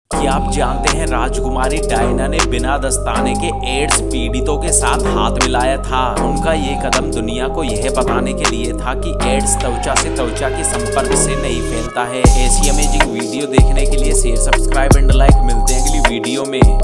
क्या आप जानते हैं राजकुमारी डायना ने बिना दस्ताने के एड्स पीड़ितों के साथ हाथ मिलाया था। उनका ये कदम दुनिया को यह बताने के लिए था कि एड्स त्वचा से त्वचा के संपर्क से नहीं फैलता है। ऐसी अमेजिंग वीडियो देखने के लिए शेयर, सब्सक्राइब एंड लाइक। मिलते हैं अगली वीडियो में।